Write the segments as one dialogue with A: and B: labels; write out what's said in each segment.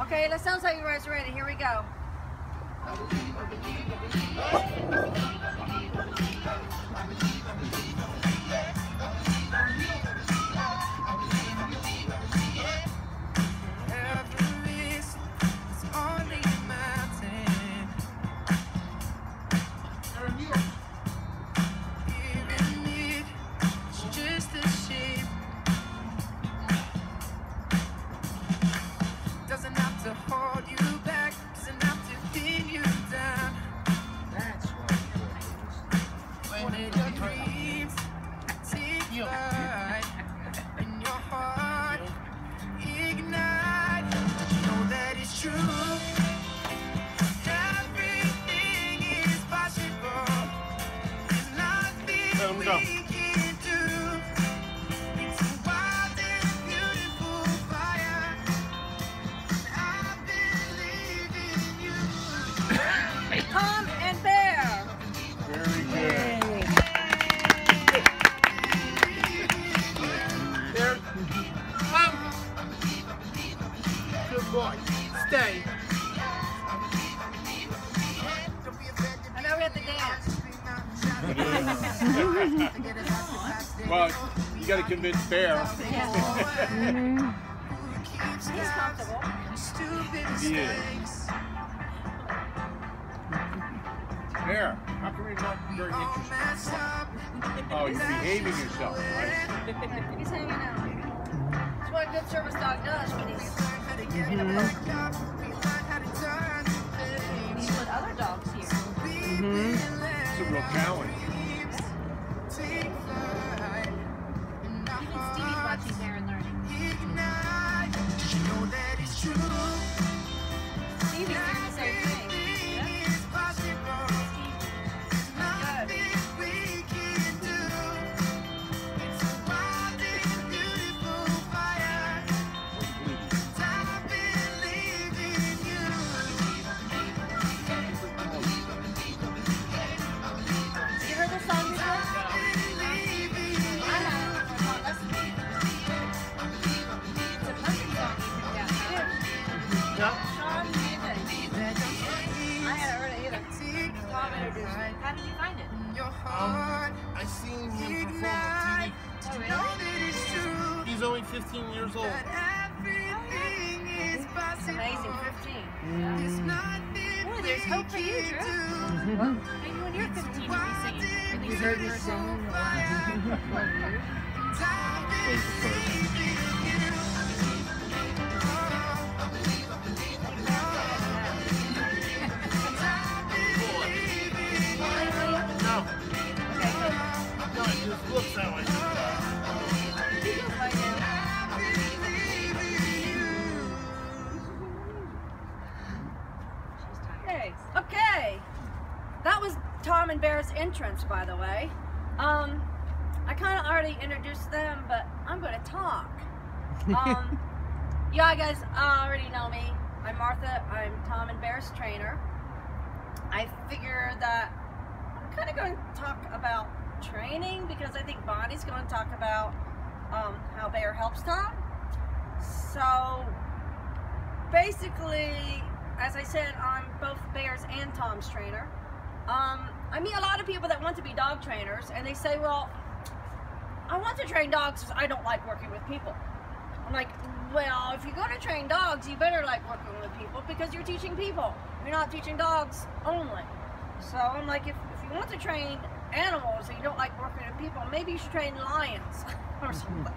A: Okay, that sounds like you guys are ready. Here we go. Tom and Bear.
B: Very good. There. Come. Good boy. Stay.
A: I know we have to dance.
B: Well, you got to convince Bear.
A: He's comfortable.
B: He is. Bear, how come you're not very interested? Oh, you're behaving yourself, right?
A: He's hanging out. That's what a good service dog does when he's in a book. He's with other dogs here.
B: It's a real challenge.
A: Even Stevie's watching there and learning. Stevie's doing the same thing. How did you find it?
B: I seen him perform on TV.
A: Oh, really?
B: He's only 15 years old.
A: It's amazing, 15. Boy, there's hope for you, Drew. Maybe when you're 15, you'll be singing.
C: You heard me singing about 12 years?
B: Looks that way.
A: Okay. That was Tom and Bear's entrance, by the way. I kind of already introduced them, but I'm going to talk. Yeah, guys already know me. I'm Martha. I'm Tom and Bear's trainer. I figure that I'm kind of going to talk about training because I think Bonnie's going to talk about how Bear helps Tom. So basically, as I said, I'm both Bear's and Tom's trainer. I meet a lot of people that want to be dog trainers and they say, well, I want to train dogs because I don't like working with people. I'm like, well, if you're going to train dogs, you better like working with people because you're teaching people. You're not teaching dogs only. So I'm like, if you want to train animals and you don't like working with people, maybe you should train lions or something.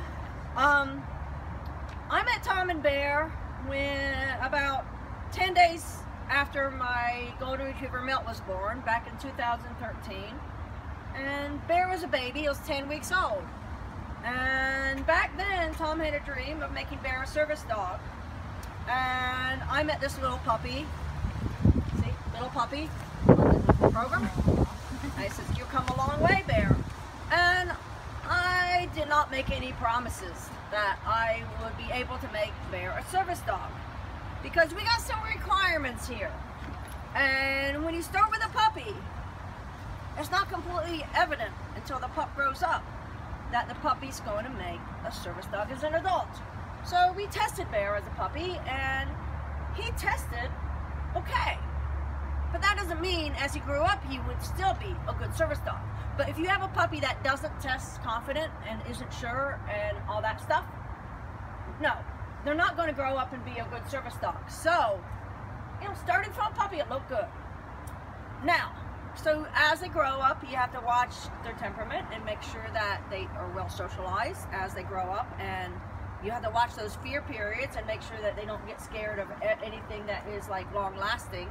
A: I met Tom and Bear when about 10 days after my Golden Retriever Milt was born back in 2013. And Bear was a baby, he was 10 weeks old. And back then, Tom had a dream of making Bear a service dog. And I met this little puppy, see, little puppy on the program. I said, you've come a long way, Bear. And I did not make any promises that I would be able to make Bear a service dog, because we got some requirements here. And when you start with a puppy, it's not completely evident until the pup grows up that the puppy's going to make a service dog as an adult. So we tested Bear as a puppy, and he tested okay. But that doesn't mean as he grew up he would still be a good service dog. But if you have a puppy that doesn't test confident and isn't sure and all that stuff, no, they're not going to grow up and be a good service dog. So, you know, starting from a puppy, it looked good. Now, so as they grow up, you have to watch their temperament and make sure that they are well socialized as they grow up, and you have to watch those fear periods and make sure that they don't get scared of anything that is like long lasting.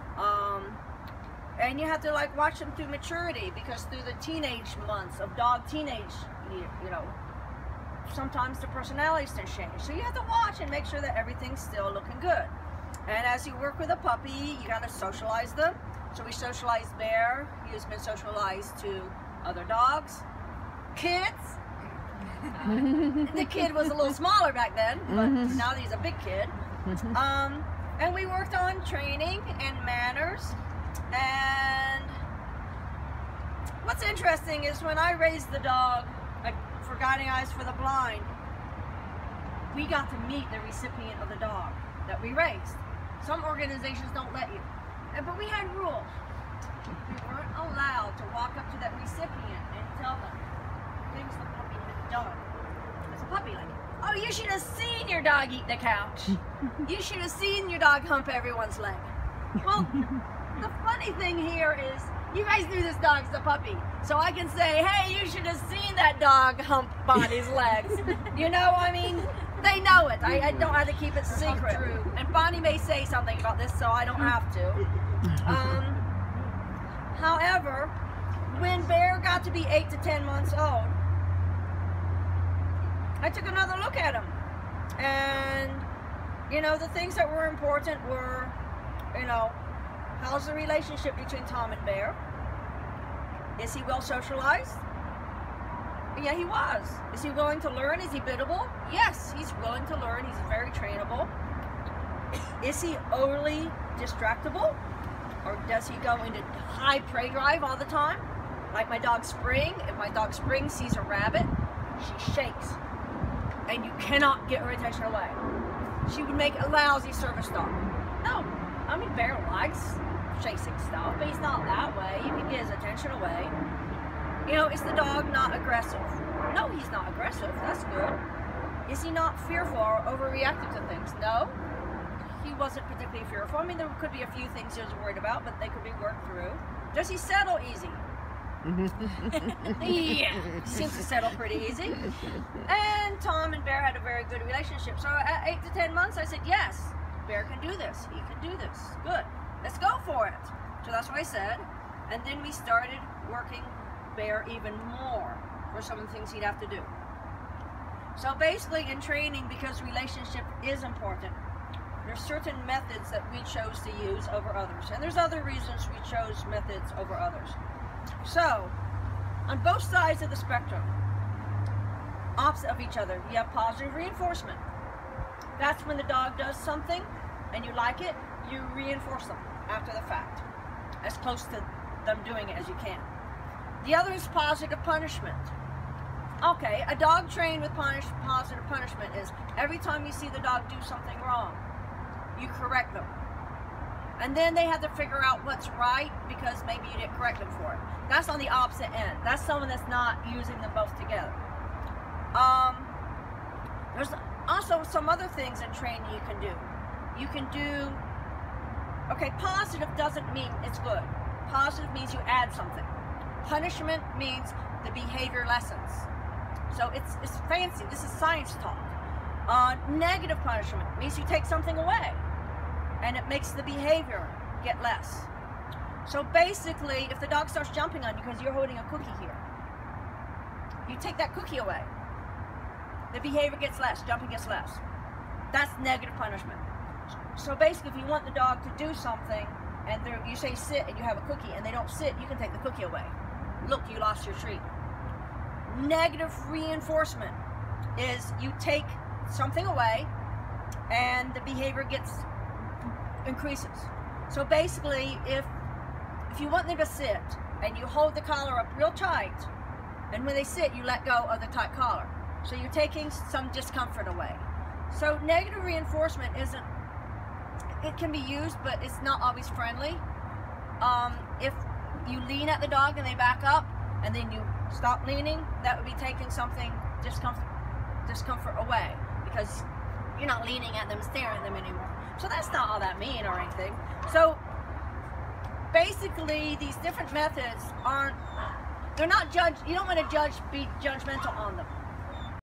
A: And you have to like watch them through maturity, because through the teenage months of dog teenage, you know, sometimes the personalities can change. So you have to watch and make sure that everything's still looking good. And as you work with a puppy, you got to socialize them. So we socialized Bear. He has been socialized to other dogs, kids. The kid was a little smaller back then, but now he's a big kid. And we worked on training and manners. And what's interesting is when I raised the dog, like for Guiding Eyes for the Blind, we got to meet the recipient of the dog that we raised. Some organizations don't let you. But we had rules. We weren't allowed to walk up to that recipient and tell them things the puppy had done. As a puppy, like, oh, you should have seen your dog eat the couch. You should have seen your dog hump everyone's leg. Well, the funny thing here is, you guys knew this dog's a puppy. So I can say, hey, you should have seen that dog hump Bonnie's legs. You know, I mean, they know it. I don't have to keep it secret. And Bonnie may say something about this, so I don't have to. However, when Bear got to be 8 to 10 months old, I took another look at him. And, you know, the things that were important were, you know, how's the relationship between Tom and Bear? Is he well socialized? Yeah, he was. Is he willing to learn? Is he biddable? Yes, he's willing to learn. He's very trainable. Is he overly distractible? Or does he go into high prey drive all the time? Like my dog Spring. If my dog Spring sees a rabbit, she shakes. And you cannot get her attention away. She would make a lousy service dog. No, I mean, Bear likes chasing stuff, but he's not that way. You can get his attention away. You know, is the dog not aggressive? No, he's not aggressive. That's good. Is he not fearful or overreactive to things? No, he wasn't particularly fearful. I mean, there could be a few things he was worried about, but they could be worked through. Does he settle easy? Yeah, he seems to settle pretty easy. And Tom and Bear had a very good relationship. So at 8 to 10 months, I said, yes, Bear can do this. He can do this. Good. Let's go for it. So that's what I said. And then we started working Bear even more for some of the things he'd have to do. So basically in training, because relationship is important, there's certain methods that we chose to use over others. And there's other reasons we chose methods over others. So, on both sides of the spectrum, opposite of each other, you have positive reinforcement. That's when the dog does something and you like it, you reinforce them after the fact, as close to them doing it as you can. The other is positive punishment. Okay, a dog trained with positive punishment is every time you see the dog do something wrong, you correct them. And then they have to figure out what's right because maybe you didn't correct them for it. That's on the opposite end. That's someone that's not using them both together. There's also some other things in training you can do. You can do, okay, positive doesn't mean it's good. Positive means you add something. Punishment means the behavior lessens. So it's fancy. This is science talk. Negative punishment means you take something away and it makes the behavior get less. So basically, if the dog starts jumping on you because you're holding a cookie here, you take that cookie away. The behavior gets less, jumping gets less. That's negative punishment. So basically, if you want the dog to do something and you say sit and you have a cookie and they don't sit, you can take the cookie away. Look, you lost your treat. Negative reinforcement is you take something away and the behavior increases. So basically, if you want them to sit and you hold the collar up real tight, and when they sit, you let go of the tight collar. So you're taking some discomfort away. So negative reinforcement it can be used, but it's not always friendly. If you lean at the dog and they back up, and then you stop leaning, that would be taking something discomfort away, because you're not leaning at them, staring at them anymore. So that's not all that mean or anything. So basically, these different methods aren't, they're not judged, you don't want to be judgmental on them.